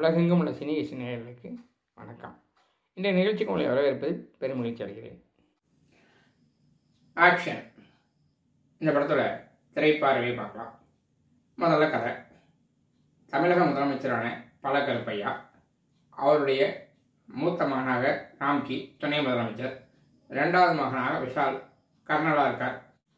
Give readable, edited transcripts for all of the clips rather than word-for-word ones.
உலகெங்கும் உள்ள சினி நேயர்களுக்கு வணக்கம். இன்றைய நிகழ்ச்சிக்கு உங்களை வரவேற்பதில் பெருமகிழ்ச்சி அடைகிறேன். ஆக்ஷன். இந்த படத்தோட திரைப்பார்வையை பார்க்கலாம். முதல்ல கதை. தமிழக முதலமைச்சரான பல கருப்பையா, அவருடைய மூத்த மகனாக ராம்கி துணை முதலமைச்சர், இரண்டாவது மகனாக விஷால் கர்னலாக இருக்கார்.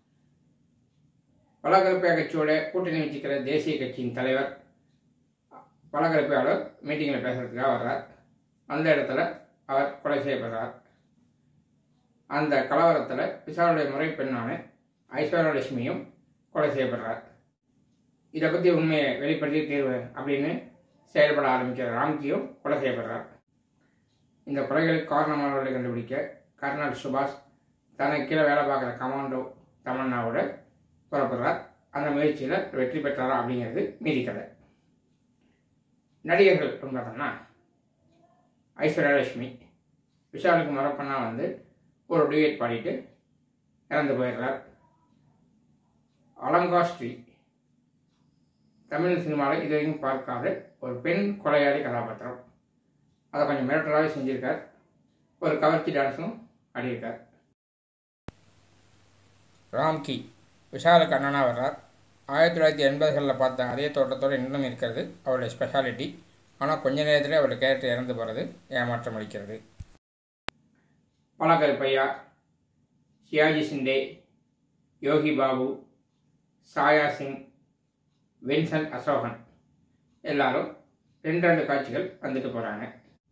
பல கருப்பையா கட்சியோட கூட்டணி வச்சுக்கிற தேசிய கட்சியின் தலைவர் பல கருப்பையோட மீட்டிங்கில் பேசுறதுக்காக வர்றார். அந்த இடத்துல அவர் கொலை செய்யப்படுறார். அந்த கலவரத்தில் விஷாலுடைய முறை பெண்ணான ஐஸ்வர்யலட்சுமியும் கொலை செய்யப்படுறார். இதை பற்றி உண்மையை வெளிப்படுத்தி தீர்வு அப்படின்னு செயல்பட ஆரம்பிக்கிற ராம்கியும் கொலை செய்யப்படுறார். இந்த கொலைகளுக்கு காரணமானவர்களை கண்டுபிடிக்க கர்னல் சுபாஷ் தனக்கு கீழே வேலை பார்க்குற கமாண்டோ தமன்னாவோட புறப்படுறார். அந்த முயற்சியில் வெற்றி பெற்றாரா அப்படிங்கிறது மீதி கதை. நடிகர்கள் பார்த்தோம்னா ஐஸ்வர்யலட்சுமி விஷாலுக்கு மரப்பண்ணா ஒரு டூயட் பாடிட்டு இறந்து போயிடுறார். அலங்கா ஸ்ரீ தமிழ் சினிமாவில் இது வரைக்கும் பார்க்காத ஒரு பெண் கொலையாளி கதாபாத்திரம். அதை கொஞ்சம் மிரட்டலாகவே செஞ்சுருக்கார். ஒரு கவர்ச்சி டான்ஸும் ஆடியிருக்கார். ராம்கி விஷாலுக்கு அண்ணனாக வர்றார். 1980களில் பார்த்த அதே தோட்டத்தோடு இன்னும் இருக்கிறது அவருடைய ஸ்பெஷாலிட்டி. ஆனால் கொஞ்ச நேரத்தில் அவருடைய கேரக்டர் இறந்து போகிறது ஏமாற்றம் அளிக்கிறது. பல கருப்பையா, ஷியாஜி சிண்டே, யோகி பாபு, சாயா சிங், வின்சென்ட் அசோகன் எல்லாரும் 2 காட்சிகள் வந்துட்டு போகிறாங்க.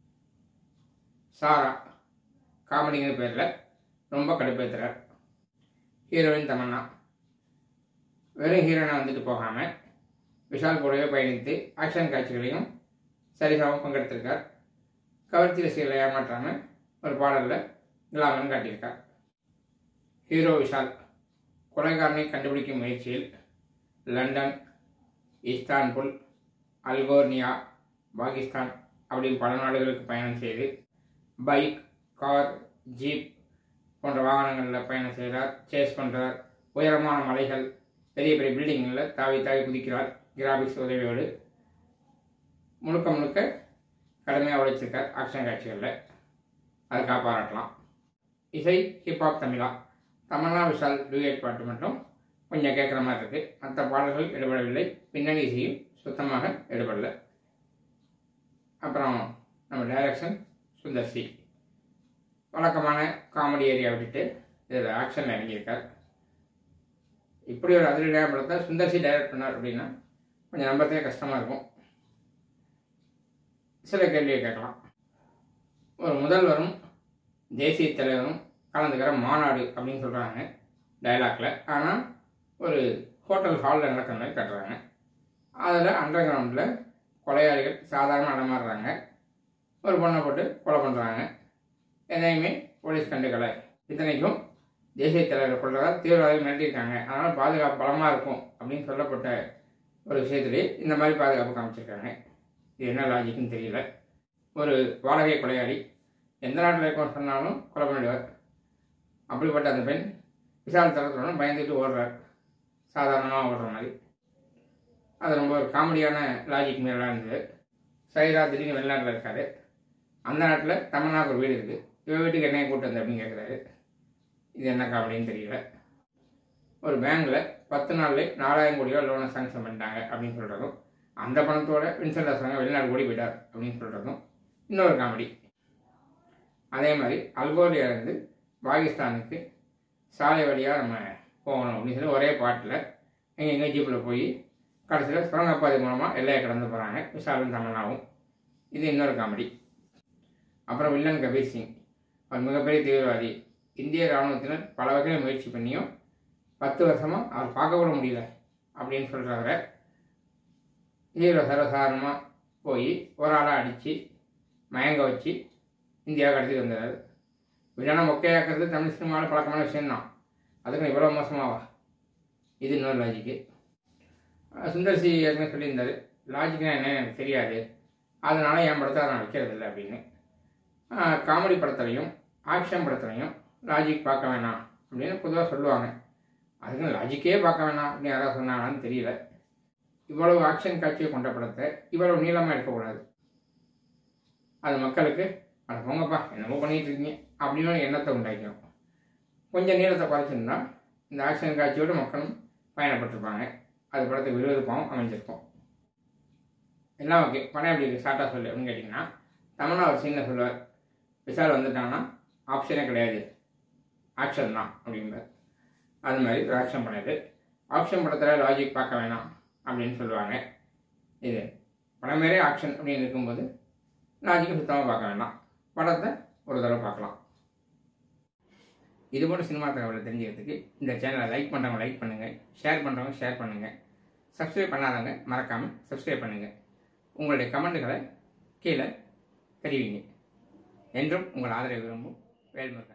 சாரா காமெடிங்கிற பேரில் ரொம்ப கடுப்பேற்றுறார். ஹீரோயின் தமன்னா வெறும் ஹீரோயினாக வந்துட்டு போகாமல் விஷால் கூடவே பயணித்து ஆக்ஷன் காட்சிகளையும் சரிசமமாக பங்கெடுத்திருக்கார். கவர்ச்சி ரசிகர்களை ஏமாற்றாமல் ஒரு பாடலில் கிளாமர்னு காட்டியிருக்கார். ஹீரோ விஷால் கொலைகாரனை கண்டுபிடிக்கும் முயற்சியில் லண்டன், இஸ்தான்புல், அல்கோர்னியா, பாகிஸ்தான் அப்படின்னு பல நாடுகளுக்கு பயணம் செய்து பைக், கார், ஜீப் போன்ற வாகனங்களில் பயணம் செய்கிறார். சேஸ் பண்ணுறார். உயரமான மலைகள், பெரிய பெரிய பில்டிங்களில் தாவி குதிக்கிறார். கிராபிக்ஸ் உதவியோடு முழுக்க கடுமையாக உழைச்சிருக்கார் ஆக்ஷன் காட்சிகளில். அதுக்காக பாராட்டலாம். இசை ஹிப்ஹாப் தமிழா. தமன்னா விஷால் டூயட் பாட்டு மட்டும் கொஞ்சம் கேட்குற மாதிரி இருக்குது. மற்ற பாடல்கள் எடுபடவில்லை. பின்னணி இசையும் சுத்தமாக எடுபடலை. அப்புறம் நம்ம டைரக்ஷன் சுந்தர்சி வழக்கமான காமெடி ஏரியா விட்டுட்டு இதில் ஆக்ஷன் இறங்கியிருக்கார். இப்படி ஒரு அதிரடியான படத்தை சுந்தர்சி டைரக்ட் பண்ணார் அப்படின்னா கொஞ்சம் நம்பத்தே கஷ்டமாக இருக்கும். சில கேள்வியை கேட்கலாம். ஒரு முதல்வரும் தேசிய தலைவரும் கலந்துக்கிற மாநாடு அப்படின்னு சொல்கிறாங்க டைலாக்ல. ஆனால் ஒரு ஹோட்டல் ஹாலில் நடக்கிற மாதிரி கட்டுறாங்க. அதில் அண்டர் கிரவுண்டில் கொலையாளிகள் சாதாரண நடமாடுறாங்க. ஒரு பொண்ணை போட்டு கொலை பண்ணுறாங்க. எதையுமே போலீஸ் கண்டுக்கலை. இத்தனைக்கும் தேசிய தலைவர் கொள்றதால் தீவிரவாதிகள் மிரட்டியிருக்காங்க. அதனால் பாதுகாப்பு பலமாக இருக்கும் அப்படின்னு சொல்லப்பட்ட ஒரு விஷயத்துலேயே இந்த மாதிரி பாதுகாப்பு காமிச்சிருக்காங்க. இது என்ன லாஜிக்குன்னு தெரியல. ஒரு வாடகை கொலையாளி எந்த நாட்டில் இருக்கோன்னு சொன்னாலும் கொலை பண்ணிடுவார். அப்படிப்பட்ட அந்த பெண் விஷால் தரத்துடன் பயந்துட்டு ஓடுறார். சாதாரணமாக ஓடுற மாதிரி. அது ரொம்ப ஒரு காமெடியான லாஜிக் மேலாம் இருந்தது. சைரா திடீர்னு வெளிநாட்டில் இருக்காரு. அந்த நாட்டில் தமிழ்நாடு ஒரு வீடு இருக்குது. இவன் வீட்டுக்கு என்னையை கூட்டு வந்து அப்படின்னு கேட்குறாரு. இது என்ன காமெடின்னு தெரியல. ஒரு பேங்கில் 10 நாள்லேயே 4000 கோடி ரூபா லோனை சாங்ஷன் பண்ணிட்டாங்க அப்படின்னு சொல்கிறதும், அந்த பணத்தோட வின்சென்ட் அசோகன் வெளிநாடு ஓடி போயிட்டார் அப்படின்னு சொல்கிறதும் இன்னொரு காமெடி. அதே மாதிரி அல்கோரியிலேருந்து பாகிஸ்தானுக்கு சாலை வழியாக நம்ம போகணும் அப்படின்னு சொல்லி ஒரே பாட்டில் எங்கே ஜீப்பில் போய் கடைசியில் சுரங்கப்பாதை மூலமாக எல்லையை கடந்து போகிறாங்க விஷாலும் தமன்னாவும். இது இன்னொரு காமெடி. அப்புறம் வில்லன் கபீர் சிங், அவர் மிகப்பெரிய தீவிரவாதி. இந்திய இராணுவத்தினர் பல வகையில் முயற்சி பண்ணியும் 10 வருஷமாக அவர் பார்க்க கூட முடியல அப்படின்னு சொல்கிறவரை ஹீரோ சர்வசாதாரணமாக போய் ஒரு ஆளாக அடித்து மயங்க வச்சு இந்தியாவுக்கு கடத்திட்டு வந்தார். வில்லனை மொக்கையாக்குறது தமிழ் சினிமாவில் பழக்கமான விஷயம்தான். அதுக்கு இவ்வளோ மோசமாவா? இது இன்னொரு லாஜிக்கு. சுந்தர்சி ஏற்கனவே சொல்லியிருந்தார், லாஜிக்னா என்ன எனக்கு தெரியாது, அதனால் என் படத்தை நான் வைக்கிறதில்லை அப்படின்னு. காமெடி படத்துலையும் ஆக்ஷன் படத்துலையும் லாஜிக் பார்க்க வேணாம் அப்படின்னு பொதுவாக சொல்லுவாங்க. அதுக்கு லாஜிக்கே பார்க்க வேணாம் அப்படின்னு யாராவது சொன்னாங்கன்னு தெரியல. இவ்வளவு ஆக்ஷன் காட்சியை கொண்ட படத்தை இவ்வளவு நீளமாக இருக்கக்கூடாது. அது மக்களுக்கு அதை போங்கப்பா என்னமோ பண்ணிகிட்டு இருக்கீங்க அப்படின்னு ஒரு எண்ணத்தை உண்டாக்கிடும். கொஞ்சம் நீளத்தை குறைச்சிருந்தா இந்த ஆக்ஷன் காட்சியோடு மக்களும் பயணப்பட்டிருப்பாங்க. அது படத்துக்கு விறுவிறுப்பாகவும் அமைஞ்சிருக்கும். எல்லாம் ஓகே. படம் எப்படி இருக்குது ஷார்ட்டாக சொல்லு அப்படின்னு கேட்டிங்கன்னா, தமிழ்னா ஒரு சீனில் சொல்லுவார், விஷால் வந்துட்டாங்கன்னா ஆப்ஷனே கிடையாது, ஆக்ஷன் தான் அப்படிங்கிறார். அது மாதிரி ஒரு ஆக்ஷன் பண்ணுது. ஆக்ஷன் படத்தில் லாஜிக் பார்க்க வேணாம் அப்படின்னு சொல்லுவாங்க. இது படம் மாரி ஆக்ஷன் அப்படின்னு இருக்கும்போது லாஜிக்கை சுத்தமாக பார்க்க வேண்டாம், படத்தை ஒரு தடவை பார்க்கலாம். இது போன்ற சினிமா தகவலை தெரிஞ்சுக்கிறதுக்கு இந்த சேனலை லைக் பண்ணுறவங்க லைக் பண்ணுங்கள், ஷேர் பண்ணுறவங்க ஷேர் பண்ணுங்கள், சப்ஸ்கிரைப் பண்ணாதவங்க மறக்காமல் சப்ஸ்கிரைப் பண்ணுங்கள். உங்களுடைய கமெண்ட்டுகளை கீழே தெரிவிங்க. என்றும் உங்கள் ஆதரவை விரும்பும் வேல்முருகன்.